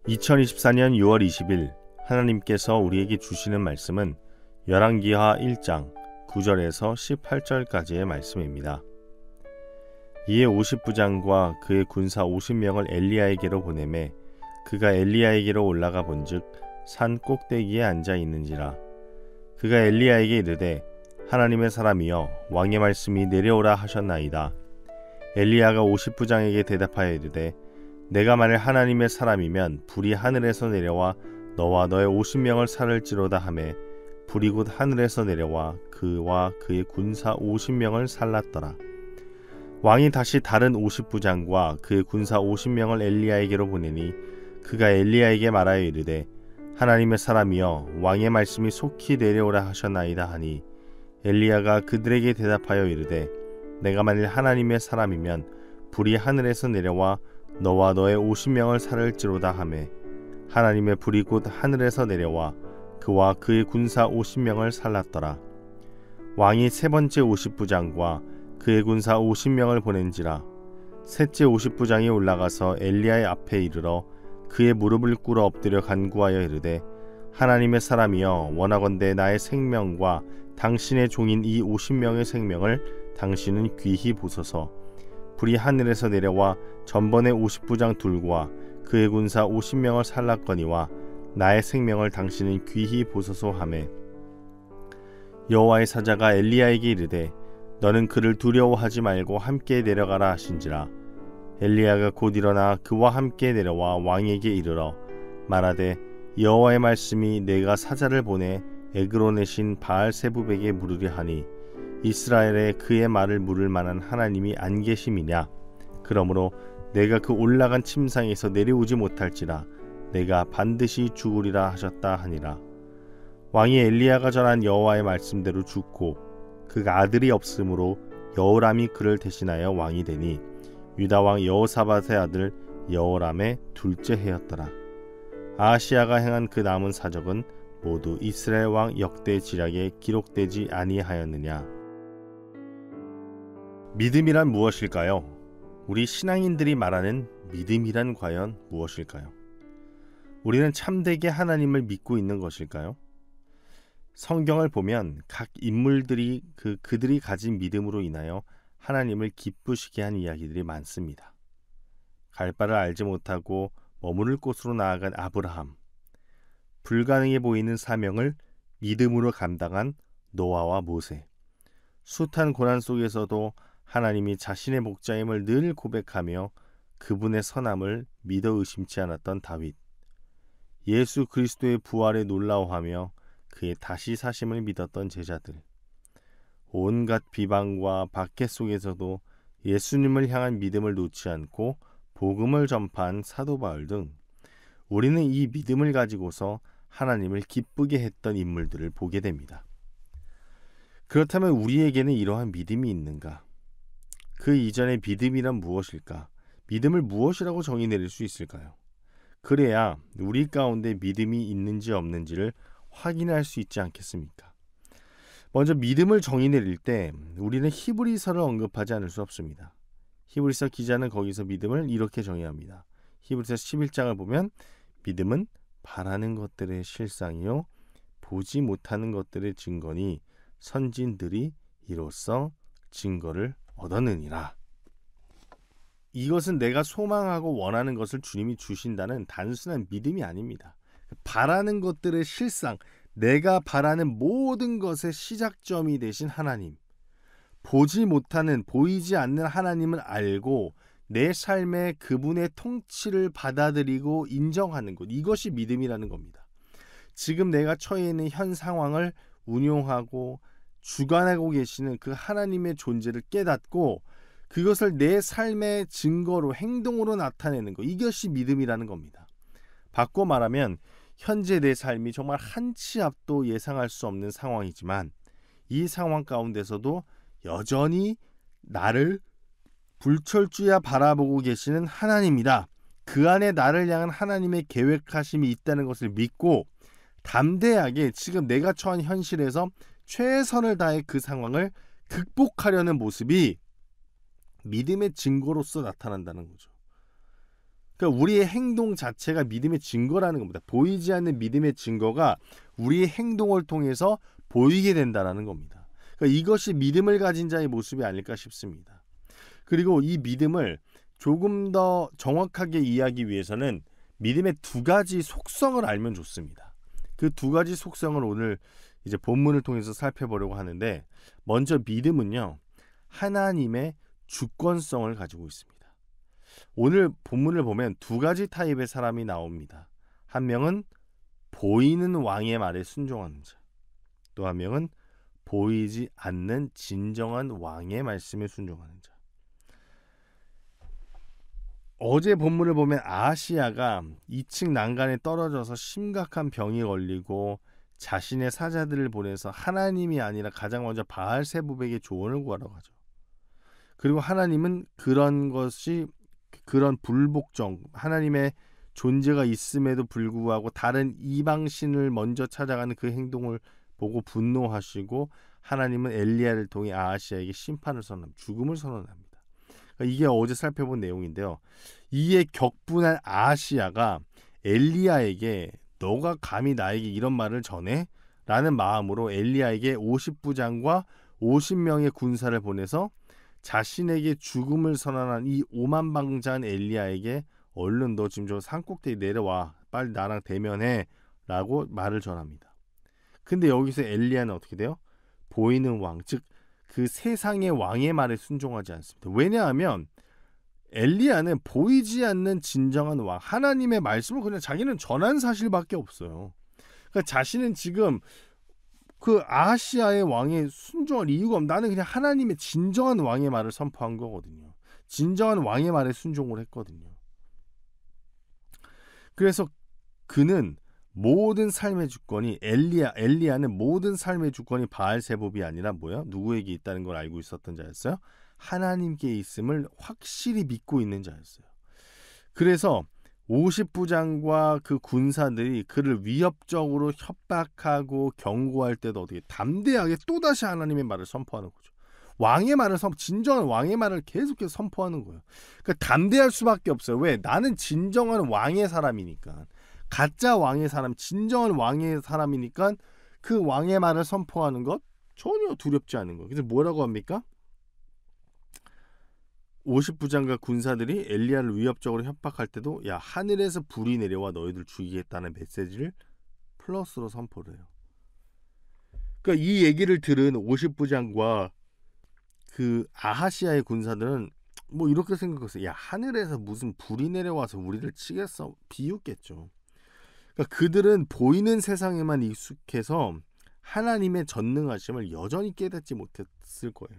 2024년 6월 20일 하나님께서 우리에게 주시는 말씀은 열왕기하 1장 9절에서 18절까지의 말씀입니다. 이에 50부장과 그의 군사 50명을 엘리야에게로 보내매 그가 엘리야에게로 올라가 본즉 산 꼭대기에 앉아 있는지라. 그가 엘리야에게 이르되 하나님의 사람이여 왕의 말씀이 내려오라 하셨나이다. 엘리야가 50부장에게 대답하여 이르되 내가 만일 하나님의 사람이면 불이 하늘에서 내려와 너와 너의 50명을 살을지로다 하매 불이 곧 하늘에서 내려와 그와 그의 군사 50명을 살랐더라. 왕이 다시 다른 50부장과 그의 군사 50명을 엘리야에게로 보내니 그가 엘리야에게 말하여 이르되 하나님의 사람이여 왕의 말씀이 속히 내려오라 하셨나이다 하니 엘리야가 그들에게 대답하여 이르되 내가 만일 하나님의 사람이면 불이 하늘에서 내려와 너와 너의 50명을 살을지로다 하매 하나님의 불이 곧 하늘에서 내려와 그와 그의 군사 50명을 살랐더라. 왕이 세 번째 50부장과 그의 군사 50명을 보낸지라. 셋째 50부장이 올라가서 엘리야의 앞에 이르러 그의 무릎을 꿇어 엎드려 간구하여 이르되 하나님의 사람이여 원하건대 나의 생명과 당신의 종인 이 50명의 생명을 당신은 귀히 보소서. 불이 하늘에서 내려와 전번의 50부장 둘과 그의 군사 50명을 살랐거니와 나의 생명을 당신은 귀히 보소서 하매 여호와의 사자가 엘리야에게 이르되 너는 그를 두려워하지 말고 함께 내려가라 하신지라. 엘리야가 곧 일어나 그와 함께 내려와 왕에게 이르러 말하되 여호와의 말씀이 내가 사자를 보내 에그론의 신 바알세부백에 물으려 하니 이스라엘에 그의 말을 물을 만한 하나님이 안 계심이냐. 그러므로 내가 그 올라간 침상에서 내려오지 못할지라 내가 반드시 죽으리라 하셨다 하니라. 왕이 엘리야가 전한 여호와의 말씀대로 죽고 그가 아들이 없으므로 여호람이 그를 대신하여 왕이 되니 유다 왕 여호사밧의 아들 여호람의 둘째 해였더라. 아하시야가 행한 그 남은 사적은 모두 이스라엘 왕 역대 지략에 기록되지 아니하였느냐. 믿음이란 무엇일까요? 우리 신앙인들이 말하는 믿음이란 과연 무엇일까요? 우리는 참되게 하나님을 믿고 있는 것일까요? 성경을 보면 각 인물들이 그들이 가진 믿음으로 인하여 하나님을 기쁘시게 한 이야기들이 많습니다. 갈 바를 알지 못하고 머무를 곳으로 나아간 아브라함, 불가능해 보이는 사명을 믿음으로 감당한 노아와 모세, 숱한 고난 속에서도 하나님이 자신의 목자임을 늘 고백하며 그분의 선함을 믿어 의심치 않았던 다윗, 예수 그리스도의 부활에 놀라워하며 그의 다시 사심을 믿었던 제자들, 온갖 비방과 박해 속에서도 예수님을 향한 믿음을 놓지 않고 복음을 전파한 사도 바울 등 우리는 이 믿음을 가지고서 하나님을 기쁘게 했던 인물들을 보게 됩니다. 그렇다면 우리에게는 이러한 믿음이 있는가? 그 이전의 믿음이란 무엇일까? 믿음을 무엇이라고 정의 내릴 수 있을까요? 그래야 우리 가운데 믿음이 있는지 없는지를 확인할 수 있지 않겠습니까? 먼저 믿음을 정의 내릴 때 우리는 히브리서를 언급하지 않을 수 없습니다. 히브리서 기자는 거기서 믿음을 이렇게 정의합니다. 히브리서 11장을 보면 믿음은 바라는 것들의 실상이요 보지 못하는 것들의 증거니 선진들이 이로써 증거를 얻었느니라. 이것은 내가 소망하고 원하는 것을 주님이 주신다는 단순한 믿음이 아닙니다. 바라는 것들의 실상, 내가 바라는 모든 것의 시작점이 되신 하나님, 보지 못하는, 보이지 않는 하나님을 알고 내 삶에 그분의 통치를 받아들이고 인정하는 것, 이것이 믿음이라는 겁니다. 지금 내가 처해 있는 현 상황을 운용하고 주관하고 계시는 그 하나님의 존재를 깨닫고 그것을 내 삶의 증거로 행동으로 나타내는 것, 이것이 믿음이라는 겁니다. 바꿔 말하면 현재 내 삶이 정말 한 치 앞도 예상할 수 없는 상황이지만 이 상황 가운데서도 여전히 나를 불철주야 바라보고 계시는 하나님이다. 그 안에 나를 향한 하나님의 계획하심이 있다는 것을 믿고 담대하게 지금 내가 처한 현실에서 최선을 다해 그 상황을 극복하려는 모습이 믿음의 증거로서 나타난다는 거죠. 그러니까 우리의 행동 자체가 믿음의 증거라는 겁니다. 보이지 않는 믿음의 증거가 우리의 행동을 통해서 보이게 된다라는 겁니다. 그러니까 이것이 믿음을 가진 자의 모습이 아닐까 싶습니다. 그리고 이 믿음을 조금 더 정확하게 이해하기 위해서는 믿음의 두 가지 속성을 알면 좋습니다. 그 두 가지 속성을 오늘 이제 본문을 통해서 살펴보려고 하는데, 먼저 믿음은요, 하나님의 주권성을 가지고 있습니다. 오늘 본문을 보면 두 가지 타입의 사람이 나옵니다. 한 명은 보이는 왕의 말에 순종하는 자, 또 한 명은 보이지 않는 진정한 왕의 말씀에 순종하는 자. 어제 본문을 보면 아하시야가 2층 난간에 떨어져서 심각한 병이 걸리고 자신의 사자들을 보내서 하나님이 아니라 가장 먼저 바알세불에게 조언을 구하러 가죠. 그리고 하나님은 그런 불복종, 하나님의 존재가 있음에도 불구하고 다른 이방신을 먼저 찾아가는 그 행동을 보고 분노하시고, 하나님은 엘리야를 통해 아하시야에게 심판을 선언합니다. 죽음을 선언합니다. 이게 어제 살펴본 내용인데요. 이에 격분한 아하시야가 엘리야에게 너가 감히 나에게 이런 말을 전해? 라는 마음으로 엘리야에게 50부장과 50명의 군사를 보내서 자신에게 죽음을 선언한 이 오만방자한 엘리야에게 얼른 너 지금 저 산꼭대기 내려와, 빨리 나랑 대면해 라고 말을 전합니다. 근데 여기서 엘리야는 어떻게 돼요? 보이는 왕, 즉 그 세상의 왕의 말에 순종하지 않습니다. 왜냐하면 엘리야는 보이지 않는 진정한 왕, 하나님의 말씀을 그냥 자기는 전한 사실밖에 없어요. 그러니까 자신은 지금 그 아하시야의 왕에 순종할 이유가 없는, 나는 그냥 하나님의 진정한 왕의 말을 선포한 거거든요. 진정한 왕의 말에 순종을 했거든요. 그래서 그는 모든 삶의 주권이, 엘리야는 모든 삶의 주권이 바알세불이 아니라 뭐야? 누구에게 있다는 걸 알고 있었던 자였어요? 하나님께 있음을 확실히 믿고 있는 자였어요. 그래서 50부장과 그 군사들이 그를 위협적으로 협박하고 경고할 때도 어떻게 담대하게 또다시 하나님의 말을 선포하는 거죠. 왕의 말을 진정한 왕의 말을 계속해서 선포하는 거예요. 그러니까 담대할 수밖에 없어요. 왜? 나는 진정한 왕의 사람이니까. 가짜 왕의 사람, 진정한 왕의 사람이니까 그 왕의 말을 선포하는 것 전혀 두렵지 않은 거예요. 그래서 뭐라고 합니까? 50부장과 군사들이 엘리야를 위협적으로 협박할 때도 야, 하늘에서 불이 내려와 너희들 죽이겠다는 메시지를 플러스로 선포를 해요. 그러니까 이 얘기를 들은 50부장과 그 아하시야의 군사들은 뭐 이렇게 생각했어요. 야, 하늘에서 무슨 불이 내려와서 우리를 치겠어? 비웃겠죠. 그러니까 그들은 보이는 세상에만 익숙해서 하나님의 전능하심을 여전히 깨닫지 못했을 거예요.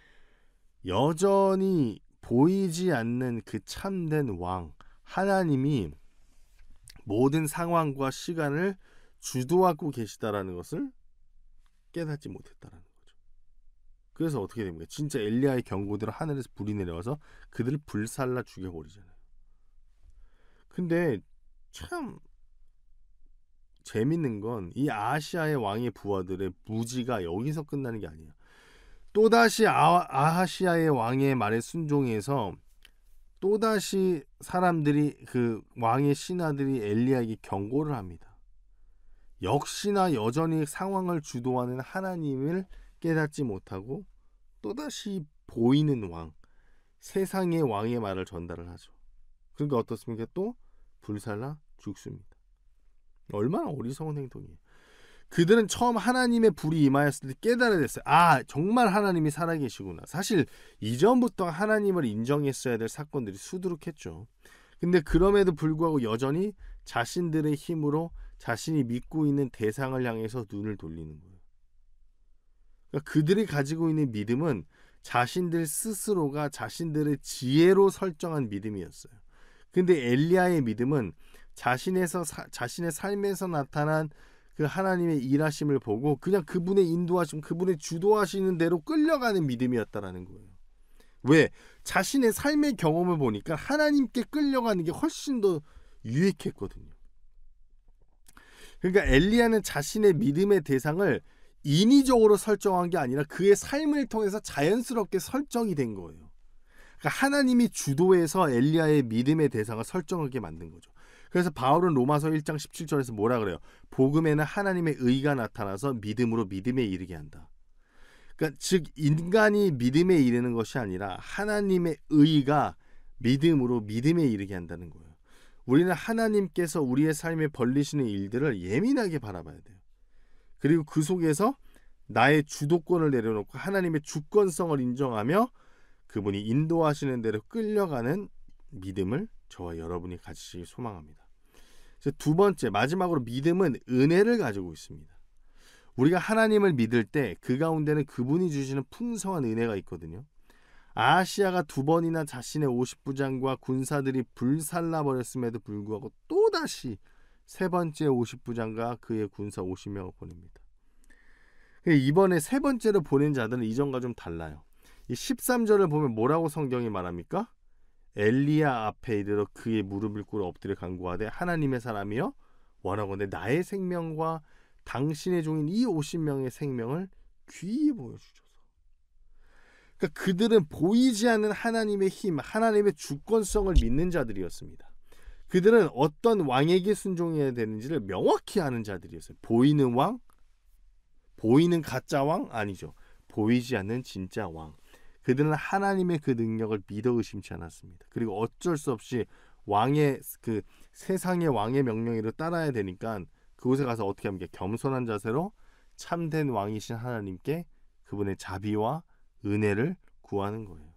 여전히 보이지 않는 그 참된 왕, 하나님이 모든 상황과 시간을 주도하고 계시다라는 것을 깨닫지 못했다라는 거죠. 그래서 어떻게 됩니까? 진짜 엘리야의 경고대로 하늘에서 불이 내려와서 그들을 불살라 죽여버리잖아요. 근데 참 재밌는 건 이 아하시야의 왕의 부하들의 무지가 여기서 끝나는 게 아니에요. 또다시 아하시야의 왕의 말에 순종해서 또다시 사람들이, 그 왕의 신하들이 엘리야에게 경고를 합니다. 역시나 여전히 상황을 주도하는 하나님을 깨닫지 못하고 또다시 보이는 왕, 세상의 왕의 말을 전달을 하죠. 그러니까 어떻습니까? 또 불살라 죽습니다. 얼마나 어리석은 행동이에요. 그들은 처음 하나님의 불이 임하였을 때 깨달아야 됐어요. 아, 정말 하나님이 살아계시구나. 사실 이전부터 하나님을 인정했어야 될 사건들이 수두룩했죠. 근데 그럼에도 불구하고 여전히 자신들의 힘으로 자신이 믿고 있는 대상을 향해서 눈을 돌리는 거예요. 그러니까 그들이 가지고 있는 믿음은 자신들 스스로가 자신들의 지혜로 설정한 믿음이었어요. 근데 엘리야의 믿음은 자신의 삶에서 나타난 그 하나님의 일하심을 보고 그냥 그분의 인도하심, 그분의 주도하시는 대로 끌려가는 믿음이었다라는 거예요. 왜? 자신의 삶의 경험을 보니까 하나님께 끌려가는 게 훨씬 더 유익했거든요. 그러니까 엘리야는 자신의 믿음의 대상을 인위적으로 설정한 게 아니라 그의 삶을 통해서 자연스럽게 설정이 된 거예요. 그러니까 하나님이 주도해서 엘리야의 믿음의 대상을 설정하게 만든 거죠. 그래서 바울은 로마서 1장 17절에서 뭐라 그래요? 복음에는 하나님의 의가 나타나서 믿음으로 믿음에 이르게 한다. 그러니까 즉 인간이 믿음에 이르는 것이 아니라 하나님의 의가 믿음으로 믿음에 이르게 한다는 거예요. 우리는 하나님께서 우리의 삶에 벌리시는 일들을 예민하게 바라봐야 돼요. 그리고 그 속에서 나의 주도권을 내려놓고 하나님의 주권성을 인정하며 그분이 인도하시는 대로 끌려가는 믿음을 저와 여러분이 가지시길 소망합니다. 두 번째, 마지막으로 믿음은 은혜를 가지고 있습니다. 우리가 하나님을 믿을 때 그 가운데는 그분이 주시는 풍성한 은혜가 있거든요. 아하시야가 2번이나 자신의 50부장과 군사들이 불살라버렸음에도 불구하고 또다시 3번째 50부장과 그의 군사 50명을 보냅니다. 이번에 3번째로 보낸 자들은 이전과 좀 달라요. 이 13절을 보면 뭐라고 성경이 말합니까? 엘리야 앞에 이르러 그의 무릎을 꿇어 엎드려 간구하되 하나님의 사람이여 원하건대 나의 생명과 당신의 종인 이 50명의 생명을 귀히 보여주소서. 그러니까 그들은 보이지 않는 하나님의 힘, 하나님의 주권성을 믿는 자들이었습니다. 그들은 어떤 왕에게 순종해야 되는지를 명확히 아는 자들이었어요. 보이는 왕? 보이는 가짜 왕? 아니죠. 보이지 않는 진짜 왕. 그들은 하나님의 그 능력을 믿어 의심치 않았습니다. 그리고 어쩔 수 없이 왕의 그 세상의 왕의 명령으로 따라야 되니까 그곳에 가서 어떻게 합니까? 겸손한 자세로 참된 왕이신 하나님께 그분의 자비와 은혜를 구하는 거예요.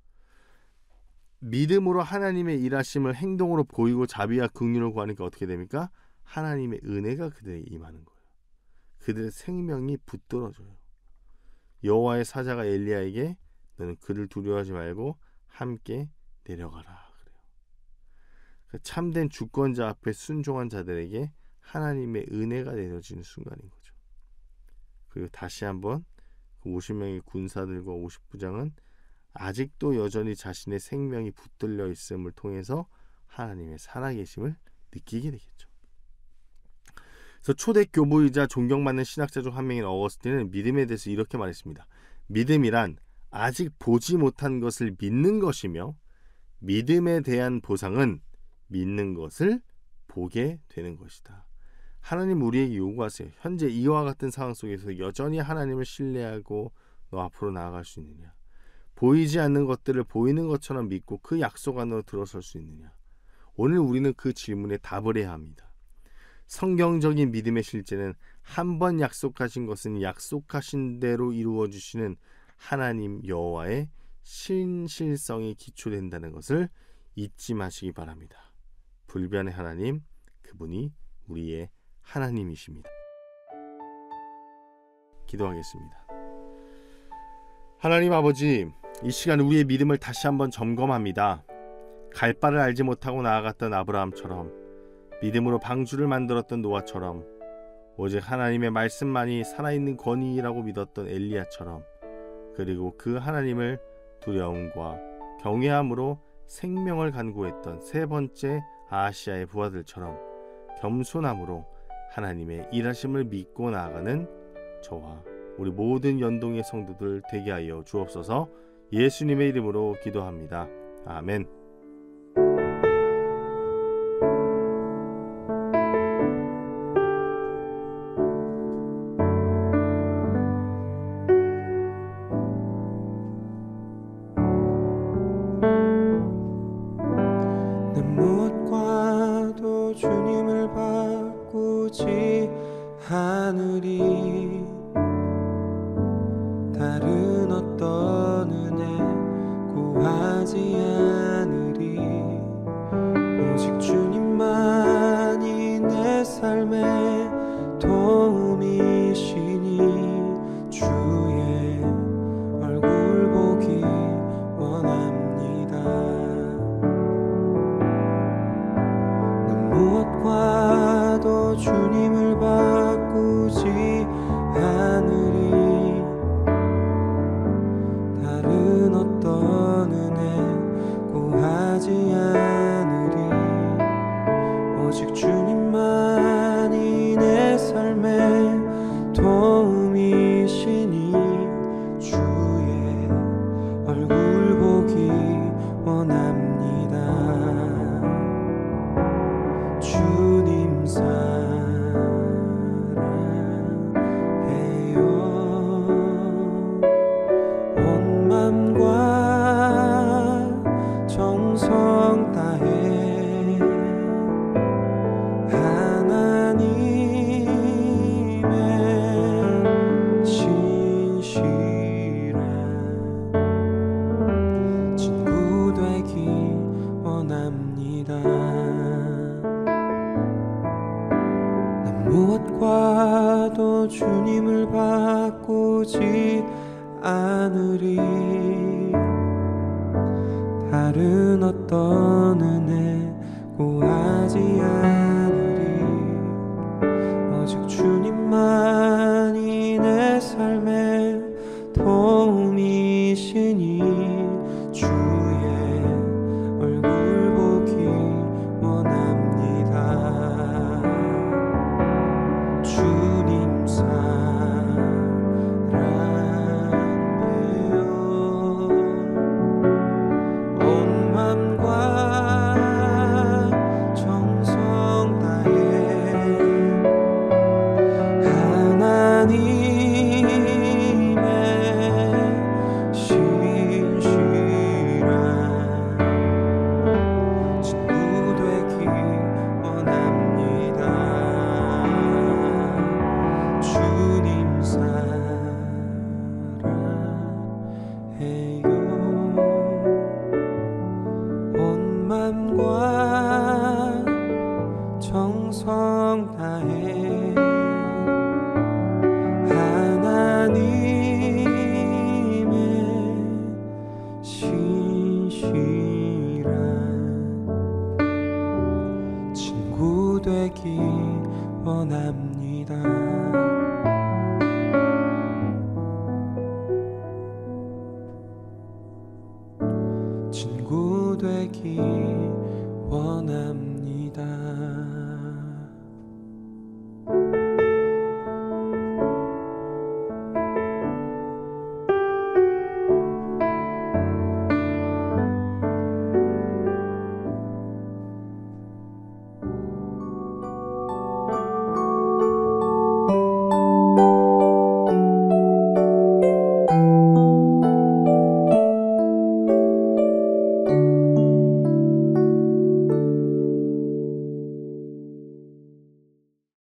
믿음으로 하나님의 일하심을 행동으로 보이고 자비와 긍휼을 구하니까 어떻게 됩니까? 하나님의 은혜가 그들에게 임하는 거예요. 그들의 생명이 붙들어져요. 여호와의 사자가 엘리야에게 너는 그를 두려워하지 말고 함께 내려가라 그래요. 참된 주권자 앞에 순종한 자들에게 하나님의 은혜가 내려지는 순간인 거죠. 그리고 다시 한번 그 50명의 군사들과 50부장은 아직도 여전히 자신의 생명이 붙들려 있음을 통해서 하나님의 살아계심을 느끼게 되겠죠. 그래서 초대 교부이자 존경받는 신학자 중 한 명인 어거스틴은 믿음에 대해서 이렇게 말했습니다. 믿음이란 아직 보지 못한 것을 믿는 것이며 믿음에 대한 보상은 믿는 것을 보게 되는 것이다. 하나님 우리에게 요구하세요. 현재 이와 같은 상황 속에서 여전히 하나님을 신뢰하고 너 앞으로 나아갈 수 있느냐? 보이지 않는 것들을 보이는 것처럼 믿고 그 약속 안으로 들어설 수 있느냐? 오늘 우리는 그 질문에 답을 해야 합니다. 성경적인 믿음의 실제는 한 번 약속하신 것은 약속하신 대로 이루어 주시는 하나님 여호와의 신실성이 기초된다는 것을 잊지 마시기 바랍니다. 불변의 하나님, 그분이 우리의 하나님이십니다. 기도하겠습니다. 하나님 아버지, 이 시간 우리의 믿음을 다시 한번 점검합니다. 갈 바를 알지 못하고 나아갔던 아브라함처럼, 믿음으로 방주를 만들었던 노아처럼, 오직 하나님의 말씀만이 살아있는 권위라고 믿었던 엘리야처럼, 그리고 그 하나님을 두려움과 경외함으로 생명을 간구했던 3번째 아하시야의 부하들처럼 겸손함으로 하나님의 일하심을 믿고 나아가는 저와 우리 모든 연동의 성도들 되게 하여 주옵소서. 예수님의 이름으로 기도합니다. 아멘. 무엇과도 주님을 바꾸지 않으리. 다른 어떤 은혜 구하지 않으리. 오직 주님만이 내 삶의 도움이시니 주의 얼굴 보기 원합니다. 무엇과도 주님을 바꾸지 않으리. 다른 어떤 은혜 구하지 않으리. 오직 주님만이 내 삶의 도움이 것과도 주님을 바꾸지 않으리. 다른 어떤 은혜 구하지 않으리. 오직 주님만이 내 삶의 도움이시니 주의 얼굴 보기 원합니다. 주님 사랑해요. 온 맘과 정성 다해 하나님의 신실한 친구 되기 원합니다. 주님 사랑해요. 온 맘과 정성 다해 하나님의 신실한 친구 되기 원합니다.